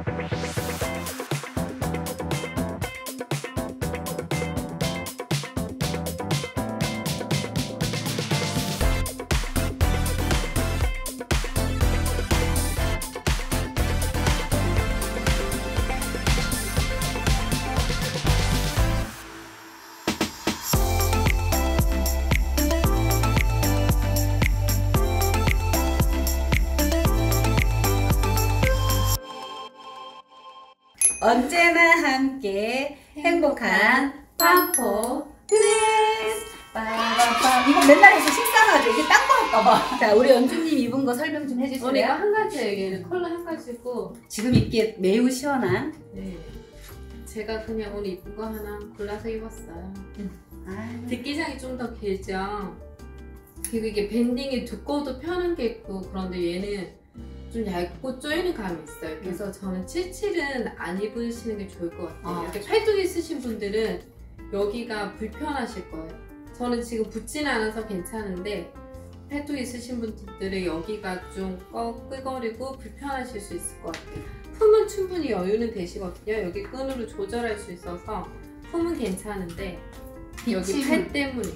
언제나 함께 행복한 팜포 드레스. 빠밤밤. 이거 맨날 해서 식상하죠. 이게 딴 거 할까봐. 자, 우리 연주님 입은 거 설명 좀 해주실래요? 언니가 한 가지예요. 얘는 컬러 한 가지고 지금 입기에 매우 시원한. 네. 제가 그냥 오늘 입은 거 하나 골라서 입었어요. 뒷기장이 좀 더 길죠. 그리고 이게 밴딩이 두꺼워도 편한 게 있고, 그런데 얘는 좀 얇고 조이는 감이 있어요. 그래서 저는 77은 안 입으시는 게 좋을 것 같아요. 이렇게 팔뚝이 있으신 분들은 여기가 불편하실 거예요. 저는 지금 붙지는 않아서 괜찮은데 팔뚝이 있으신 분들은 여기가 좀 끄거리고 불편하실 수 있을 것 같아요. 품은 충분히 여유는 되시거든요. 여기 끈으로 조절할 수 있어서 품은 괜찮은데 여기 팔 때문에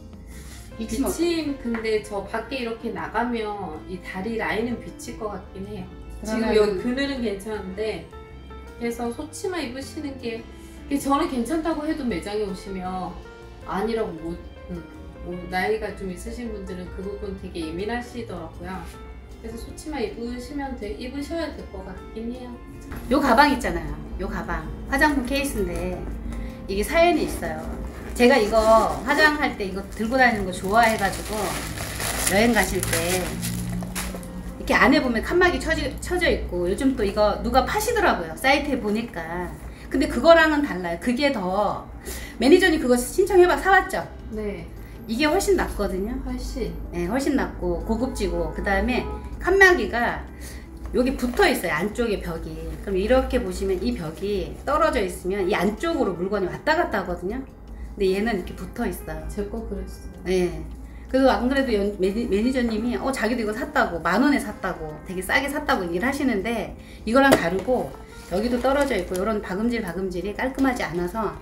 비침. 근데 저 밖에 이렇게 나가면 이 다리 라인은 비칠 것 같긴 해요. 지금 여기 그늘은 괜찮은데, 그래서 소치마 입으시는 게 저는 괜찮다고 해도 매장에 오시면 아니라고 뭐 나이가 좀 있으신 분들은 그 부분 되게 예민하시더라고요. 그래서 소치마 입으셔야 될 것 같긴 해요. 요 가방 있잖아요. 요 가방 화장품 케이스인데 이게 사연이 있어요. 제가 이거 화장할 때 이거 들고 다니는 거 좋아해가지고 여행 가실 때 이렇게 안에 보면 칸막이 쳐져 있고, 요즘 또 이거 누가 파시더라고요. 사이트에 보니까. 근데 그거랑은 달라요. 그게 더, 매니저님 그거 신청해봐 사왔죠? 네. 이게 훨씬 낫거든요. 훨씬. 네, 훨씬 낫고 고급지고, 그 다음에 칸막이가 여기 붙어 있어요. 안쪽에 벽이. 그럼 이렇게 보시면 이 벽이 떨어져 있으면 이 안쪽으로 물건이 왔다 갔다 하거든요. 근데 얘는 이렇게 붙어 있어요. 제 거 그랬어요. 네. 그래서 안 그래도 매니저님이 자기도 이거 샀다고, 10,000원에 샀다고, 되게 싸게 샀다고 얘기를 하시는데, 이거랑 다르고 여기도 떨어져 있고 이런 바금질이 깔끔하지 않아서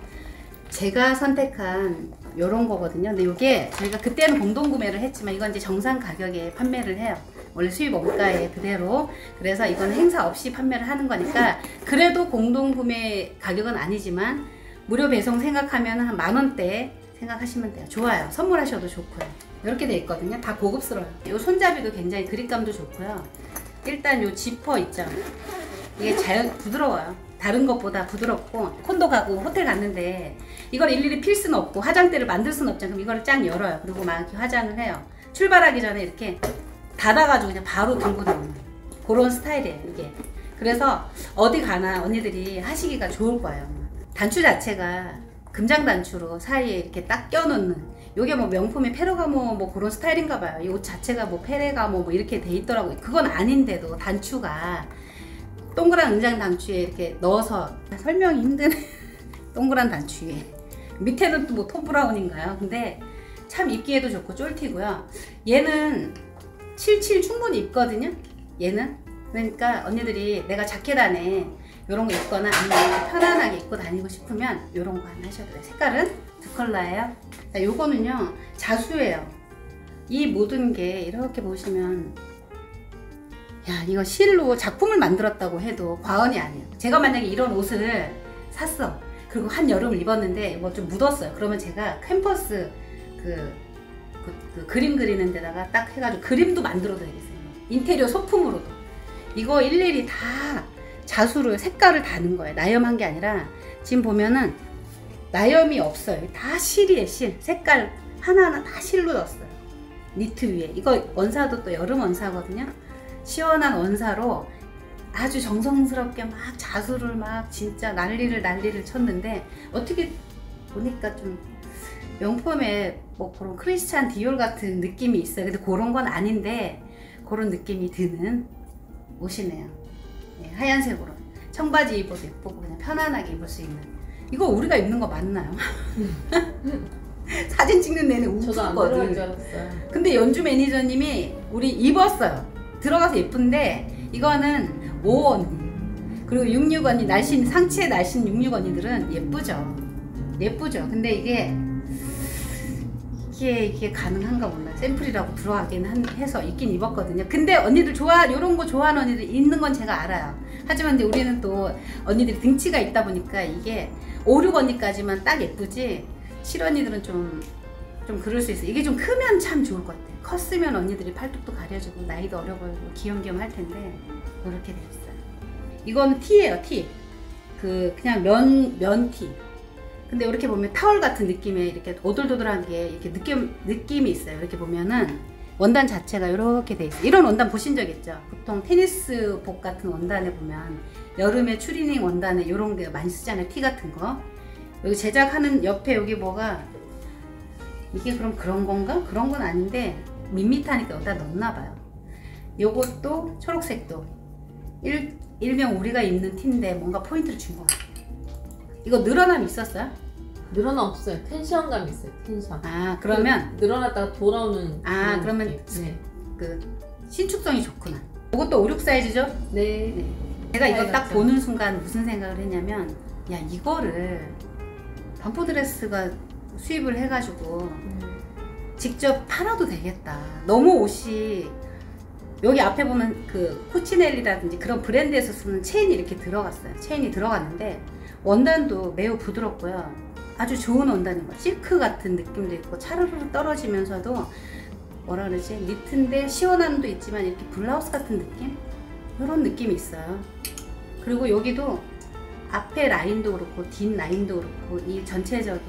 제가 선택한 요런 거거든요. 근데 이게 저희가 그때는 공동 구매를 했지만 이건 이제 정상 가격에 판매를 해요. 원래 수입 원가에 그대로. 그래서 이건 행사 없이 판매를 하는 거니까 그래도 공동 구매 가격은 아니지만 무료 배송 생각하면 한 10,000원대 생각하시면 돼요. 좋아요. 선물하셔도 좋고요. 이렇게 돼 있거든요. 다 고급스러워요. 이 손잡이도 굉장히 그립감도 좋고요. 일단 이 지퍼 있죠. 이게 부드러워요. 다른 것보다 부드럽고, 콘도 가고 호텔 갔는데 이걸 일일이 필 수는 없고 화장대를 만들 수는 없잖아요. 그럼 이거를 쫙 열어요. 그리고 막 이렇게 화장을 해요. 출발하기 전에 이렇게 닫아가지고 그냥 바로 들고 나오는 그런 스타일이에요, 이게. 그래서 어디 가나 언니들이 하시기가 좋을 거예요. 단추 자체가 금장 단추로 사이에 이렇게 딱 껴놓는, 요게 뭐 명품의 페르가모 뭐 그런 스타일인가 봐요. 이 옷 자체가 뭐 페레가모 뭐 이렇게 돼 있더라고요. 그건 아닌데도 단추가 동그란 은장 단추에 이렇게 넣어서, 설명이 힘드네. 동그란 단추에 밑에는 또 뭐 톰브라운인가요? 근데 참 입기에도 좋고 쫄티고요. 얘는 77 충분히 입거든요. 얘는. 그러니까 언니들이 내가 자켓 안에 요런 거 입거나 아니면 편안하게 입고 다니고 싶으면 요런 거 하나 하셔도 돼요. 색깔은 두 컬러예요. 자, 요거는요 자수예요. 이 모든 게 이렇게 보시면, 야, 이거 실로 작품을 만들었다고 해도 과언이 아니에요. 제가 만약에 이런 옷을 샀어. 그리고 한여름을 입었는데 뭐 좀 묻었어요. 그러면 제가 캔버스 그 그림 그리는 데다가 딱 해가지고 그림도 만들어 드리겠어요. 인테리어 소품으로도. 이거 일일이 다 자수로 색깔을 다는 거예요. 나염한 게 아니라 지금 보면은 나염이 없어요. 다 실이에요. 실. 색깔 하나하나 다 실로 넣었어요. 니트 위에. 이거 원사도 또 여름 원사거든요. 시원한 원사로 아주 정성스럽게 막 자수를 막 진짜 난리를 쳤는데, 어떻게 보니까 좀 명품의 뭐 그런 크리스찬 디올 같은 느낌이 있어요. 근데 그런 건 아닌데 그런 느낌이 드는 옷이네요. 네, 하얀색으로 청바지 입어도 예쁘고 그냥 편안하게 입을 수 있는. 이거 우리가 입는 거 맞나요? 사진 찍는 내내 웃었거든. 근데 연주 매니저님이 우리 입었어요. 들어가서 예쁜데 이거는 오 언니 그리고 66 언니 날씬 상체에 날씬 66 언니들은 예쁘죠. 예쁘죠. 근데 이게 가능한가 몰라. 샘플이라고 들어가긴 해서 입긴 입었거든요. 근데 언니들 요런 거 좋아하는 언니들 있는 건 제가 알아요. 하지만 이제 우리는 또 언니들이 등치가 있다 보니까 이게 5, 6 언니까지만 딱 예쁘지 7 언니들은 좀 그럴 수 있어요. 이게 좀 크면 참 좋을 것 같아요. 컸으면 언니들이 팔뚝도 가려주고 나이도 어려 보이고 귀염귀염 할 텐데 이렇게 돼 있어요. 이건 티예요, 티. 그냥 면 티. 근데 이렇게 보면 타월 같은 느낌의 이렇게 오돌도돌한 게 이렇게 느낌이 있어요. 이렇게 보면은 원단 자체가 이렇게 돼 있어요. 이런 원단 보신 적 있죠? 보통 테니스복 같은 원단에 보면 여름에 추리닝 원단에 이런 게 많이 쓰잖아요. 티 같은 거. 여기 제작하는 옆에 여기 뭐가 이게 그럼 그런 건가? 그런 건 아닌데 밋밋하니까 여기다 넣나 봐요. 요것도 초록색도 일명 우리가 입는 티인데 뭔가 포인트를 준 것 같아요. 이거 늘어남이 있었어요? 늘어나 없어요. 텐션감이 있어요. 텐션. 아 그러면 늘어났다가 돌아오는. 그러면 네. 그 신축성이 좋구나. 이것도 5, 6 사이즈죠? 네. 제가 이거 딱 보는 순간 무슨 생각을 했냐면 야 이거를 반포드레스가 수입을 해가지고 직접 팔아도 되겠다. 너무 옷이 여기 앞에 보면 그 코치넬리라든지 그런 브랜드에서 쓰는 체인이 이렇게 들어갔어요. 체인이 들어갔는데 원단도 매우 부드럽고요. 아주 좋은 원단인 거예요. 실크 같은 느낌도 있고 차르르 떨어지면서도 뭐라 그러지? 니트인데 시원함도 있지만 이렇게 블라우스 같은 느낌? 이런 느낌이 있어요. 그리고 여기도 앞에 라인도 그렇고 뒷 라인도 그렇고 이 전체적인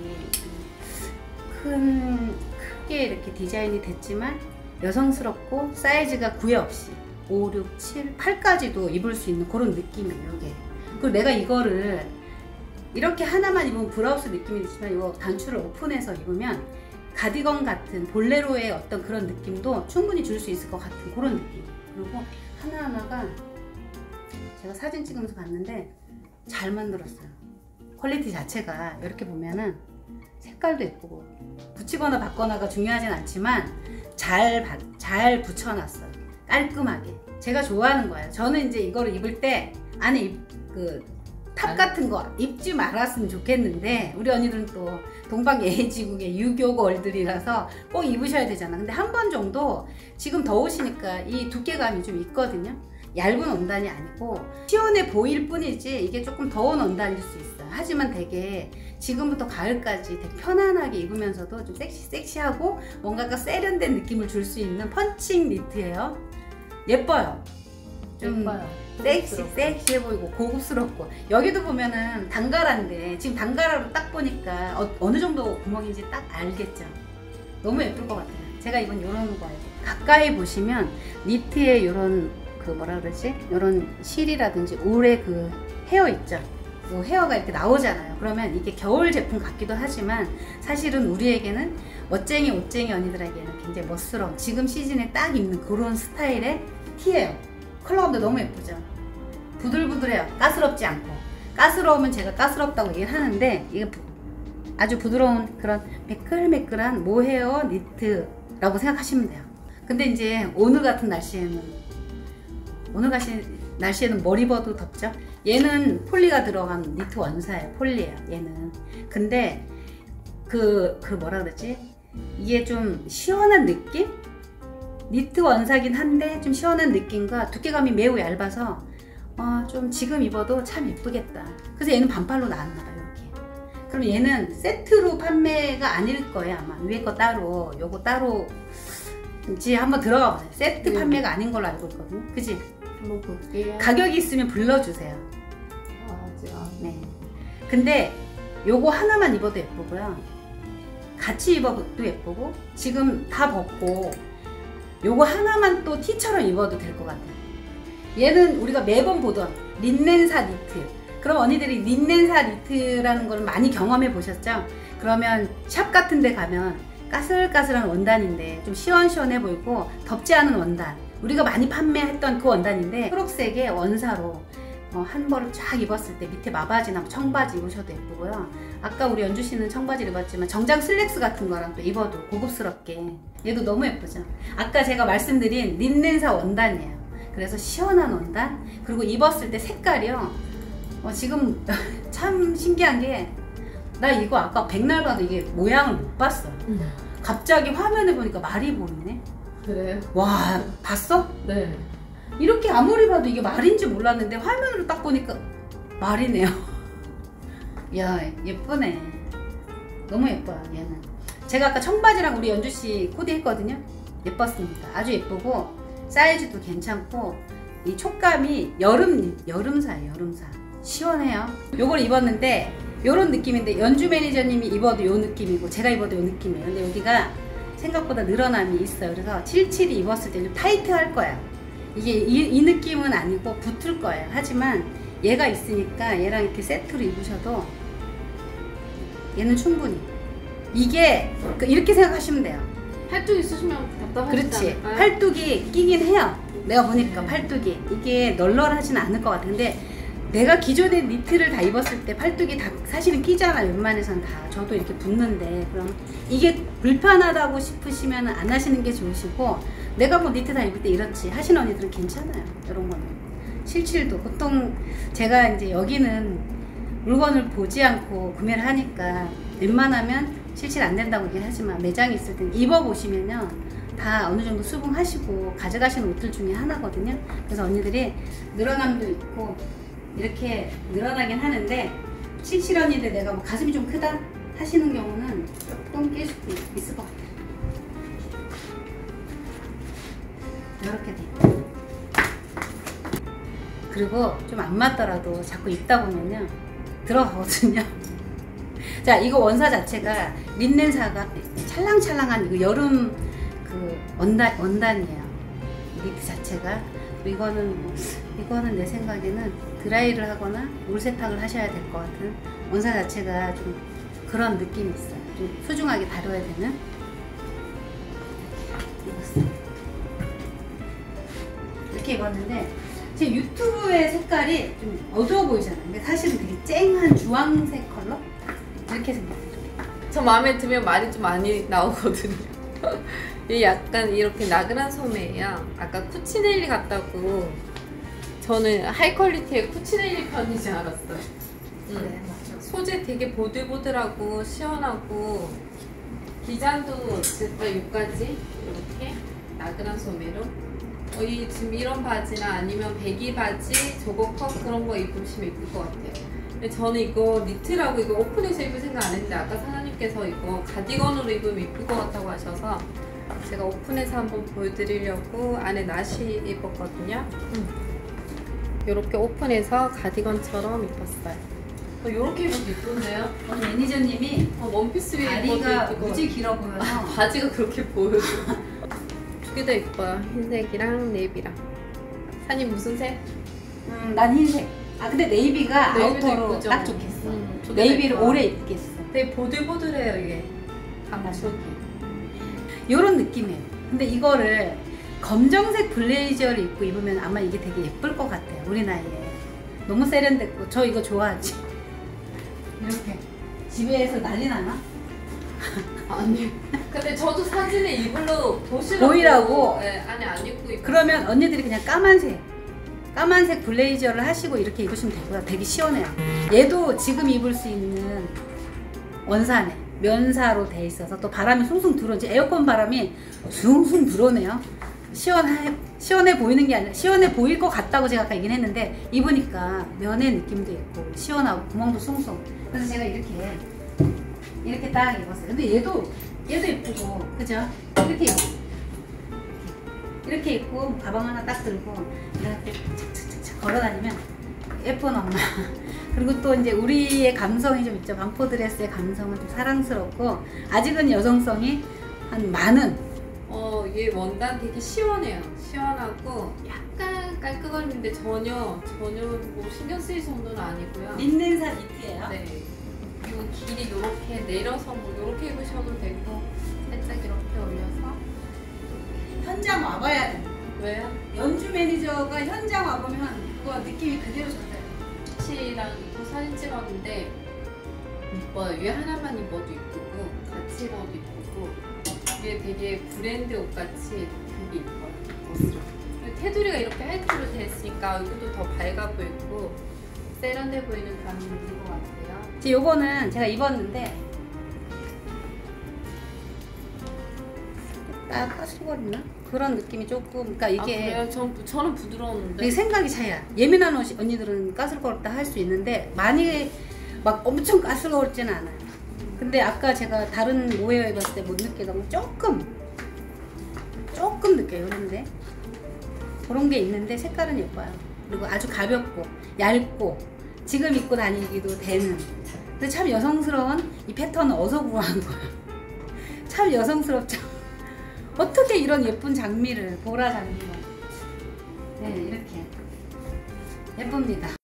크게 이렇게 디자인이 됐지만 여성스럽고 사이즈가 구애 없이 5, 6, 7, 8까지도 입을 수 있는 그런 느낌이에요. 이게. 그리고 내가 이거를 이렇게 하나만 입으면 브라우스 느낌이 있지만 이거 단추를 오픈해서 입으면 가디건 같은 볼레로의 어떤 그런 느낌도 충분히 줄 수 있을 것 같은 그런 느낌. 그리고 하나하나가 제가 사진 찍으면서 봤는데 잘 만들었어요. 퀄리티 자체가 이렇게 보면은 색깔도 예쁘고 붙이거나 받거나가 중요하진 않지만 잘 붙여놨어요. 깔끔하게. 제가 좋아하는 거예요. 저는 이제 이거를 입을 때 안에 탑 같은 거 입지 말았으면 좋겠는데 우리 언니들은 또 동방예지국의 유교걸들이라서 꼭 입으셔야 되잖아. 근데 한 번 정도 지금 더우시니까 이 두께감이 좀 있거든요. 얇은 원단이 아니고 시원해 보일 뿐이지 이게 조금 더운 원단일 수 있어요. 하지만 되게 지금부터 가을까지 되게 편안하게 입으면서도 좀 섹시하고 뭔가가 세련된 느낌을 줄 수 있는 펀칭 니트예요. 예뻐요. 좀 예뻐요. 섹시해 보이고 고급스럽고 여기도 보면은 단가라인데 지금 단가라로 딱 보니까 어느 정도 구멍인지 딱 알겠죠. 너무 예쁠 것 같아요. 제가 입은 이런 거예요. 가까이 보시면 니트의 이런 뭐라 그러지? 이런 실이라든지 올의 그 헤어 있죠. 그 헤어가 이렇게 나오잖아요. 그러면 이게 겨울 제품 같기도 하지만 사실은 우리에게는 멋쟁이 옷쟁이 언니들에게는 굉장히 멋스러운 지금 시즌에 딱 입는 그런 스타일의 티예요. 컬러감도 너무 예쁘죠. 부들부들해요. 가스럽지 않고. 가스러우면 제가 가스럽다고 얘기를 하는데 이게 아주 부드러운 그런 매끌매끌한 모헤어 니트라고 생각하시면 돼요. 근데 이제 오늘 같은 날씨에는 머리 벗도 덥죠. 얘는 폴리가 들어간 니트 원사예요. 폴리예요. 얘는. 근데 뭐라 그러지? 이게 좀 시원한 느낌? 니트 원사긴 한데 좀 시원한 느낌과 두께감이 매우 얇아서 좀 지금 입어도 참 예쁘겠다. 그래서 얘는 반팔로 나왔나 봐요. 이렇게. 그럼 얘는 세트로 판매가 아닐 거예요. 아마 위에 거 따로 요거 따로 이제 한번 들어가 보세요. 세트 판매가 아닌 걸로 알고 있거든요. 그치? 한번 볼게요. 가격이 있으면 불러주세요. 네. 근데 요거 하나만 입어도 예쁘고요. 같이 입어도 예쁘고 지금 다 벗고 요거 하나만 또 티처럼 입어도 될 것 같아요. 얘는 우리가 매번 보던 린넨사 니트. 그럼 언니들이 린넨사 니트라는 걸 많이 경험해 보셨죠? 그러면 샵 같은 데 가면 까슬까슬한 원단인데 좀 시원시원해 보이고 덥지 않은 원단. 우리가 많이 판매했던 그 원단인데 초록색의 원사로 한 벌을 쫙 입었을 때 밑에 마바지나 청바지 입으셔도 예쁘고요. 아까 우리 연주 씨는 청바지를 입었지만 정장 슬랙스 같은 거랑 또 입어도 고급스럽게 얘도 너무 예쁘죠. 아까 제가 말씀드린 린넨사 원단이에요. 그래서 시원한 원단, 그리고 입었을 때 색깔이요. 지금 참 신기한 게 나 이거 아까 백날 봐도 이게 모양을 못 봤어. 갑자기 화면에 보니까 말이 보이네. 그래요? 와, 봤어? 네. 이렇게 아무리 봐도 이게 말인지 몰랐는데 화면으로 딱 보니까 말이네요. 야, 예쁘네. 너무 예뻐요, 얘는. 제가 아까 청바지랑 우리 연주씨 코디했거든요. 예뻤습니다. 아주 예쁘고 사이즈도 괜찮고 이 촉감이 여름사예요. 여름사. 시원해요. 요걸 입었는데 요런 느낌인데 연주 매니저님이 입어도 요 느낌이고 제가 입어도 요 느낌이에요. 근데 여기가 생각보다 늘어남이 있어요. 그래서 77이 입었을 때 좀 타이트할 거예요. 이게 이 느낌은 아니고 붙을 거예요. 하지만 얘가 있으니까 얘랑 이렇게 세트로 입으셔도 얘는 충분히 이게 이렇게 생각하시면 돼요. 팔뚝 있으시면 답답하지 그렇지. 않을까요? 팔뚝이 끼긴 해요. 내가 보니까 팔뚝이 이게 널널하지는 않을 것 같아. 근데 내가 기존에 니트를 다 입었을 때 팔뚝이 다 사실은 끼잖아요. 웬만해서는 다. 저도 이렇게 붙는데 그럼 이게 불편하다고 싶으시면 안 하시는 게 좋으시고 내가 뭐 니트 다 입을 때 이렇지 하시는 언니들은 괜찮아요. 이런 거는 77도 보통 제가 이제 여기는 물건을 보지 않고 구매를 하니까 웬만하면 77 안 된다고 얘기를 하지만 매장에 있을 때 입어보시면요 다 어느 정도 수긍하시고 가져가시는 옷들 중에 하나거든요. 그래서 언니들이 늘어남도 있고 이렇게 늘어나긴 하는데 77 언니들 내가 뭐 가슴이 좀 크다 하시는 경우는 조금 낄 수도 있을 것 같아요. 이렇게 돼. 그리고 좀 안 맞더라도 자꾸 입다 보면요 들어가거든요. 자, 이거 원사 자체가 린넨사가 찰랑찰랑한 이거 여름 그 원단이에요. 니트 자체가. 이거는 내 생각에는 드라이를 하거나 물 세탁을 하셔야 될 것 같은 원사 자체가 좀 그런 느낌이 있어요. 좀 소중하게 다뤄야 되는. 이렇게 입었는데 제 유튜브의 색깔이 좀 어두워 보이잖아요. 근데 사실은 되게 쨍한 주황색 컬러? 이렇게 생겼어요. 저 마음에 들면 말이 좀 많이 나오거든요. 이 약간 이렇게 나그란 소매예요. 아까 쿠치넬리 같다고 저는 하이 퀄리티의 쿠치넬리 편인 줄 알았어요. 네, 맞죠. 소재 되게 보들보들하고 시원하고 기장도 진짜 여기까지 이렇게 나그란 소매로 지금 이런 바지나 아니면 배기 바지, 저거 컷 그런 거 입으시면 이쁠 것 같아요. 근데 저는 이거 니트라고 이거 오픈해서 입을 생각 안 했는데 아까 사장님께서 이거 가디건으로 입으면 이쁠 것 같다고 하셔서 제가 오픈해서 한번 보여드리려고 안에 나시 입었거든요. 이렇게 오픈해서 가디건처럼 입었어요. 이렇게 입어도 이쁜데요? 매니저님이 원피스 위에 다리가 입어도 무지 길어 보여서 바지가 그렇게 보여요. 두 개 다 이뻐요. 흰색이랑 네이비랑. 사님 무슨 색? 난 흰색. 아 근데 네이비가 네이비도 아우터로 이쁘죠? 딱 좋겠어. 두개 네이비를 이뻐요. 오래 입겠어. 되게 보들보들해요 이게. 감촉이. 요런 느낌이에요. 근데 이거를 검정색 블레이저를 입고 입으면 아마 이게 되게 예쁠 것 같아요. 우리 나이에. 너무 세련됐고 저 이거 좋아하지. 이렇게 집에서 난리 나나? 아니. 근데 저도 사진에 이불로 보시라고. 보이라고? 네, 아니 안 입고 입고. 그러면 언니들이 그냥 까만색 블레이저를 하시고 이렇게 입으시면 되고요. 되게 시원해요. 얘도 지금 입을 수 있는 원사네. 면사로 돼 있어서 또 바람이 숭숭 들어오지. 에어컨 바람이 숭숭 들어오네요. 시원해 보이는 게 아니라 시원해 보일 것 같다고 제가 아까 얘기는 했는데 입으니까 면의 느낌도 있고 시원하고 구멍도 숭숭. 그래서 제가 이렇게 딱 입었어요. 근데 얘도 예쁘고 그죠? 이렇게 입고 가방 하나 딱 들고 이렇게 착착착착 걸어다니면 예쁜 엄마. 그리고 또 이제 우리의 감성이 좀 있죠. 반포 드레스의 감성은 좀 사랑스럽고 아직은 여성성이 한 많은. 얘 원단 되게 시원해요. 시원하고 약간 깔끔한데 전혀 뭐 신경 쓰일 정도는 아니고요. 린넨사 니트예요. 네. 그리고 길이 이렇게 내려서 뭐 이렇게 입으셔도 되고 살짝 이렇게 올려서. 현장 와봐야 돼. 왜요? 연주 매니저가 현장 와보면 그거 느낌이 그대로 좋아요. 씨랑 입고 사진 찍었는데 이뻐요. 위에 하나만 입어도 이쁘고 같이 입어도 이쁘고 이게 되게 브랜드 옷같이 되게 이뻐요. 옷으로. 테두리가 이렇게 하이트로 됐으니까 얼굴도 더 밝아 보이고 세련돼 보이는 감이 있는 것 같아요. 이제 요거는 제가 입었는데 까슬거리나? 그런 느낌이 조금, 그러니까 이게 아, 그래요? 저는 부드러웠는데. 이게 생각이 차이야. 예민한 언니들은 까슬거렸다 할 수 있는데 많이 막 엄청 까슬거렸지는 않아요. 근데 아까 제가 다른 모헤어 입었을 때 못 느끼던 건 조금 느껴요. 그런데 그런 게 있는데 색깔은 예뻐요. 그리고 아주 가볍고 얇고 지금 입고 다니기도 되는. 근데 참 여성스러운 이 패턴은 어디서 구한 거예요? 참 여성스럽죠. 어떻게 이런 예쁜 장미를, 보라 장미를. 네, 이렇게 예쁩니다.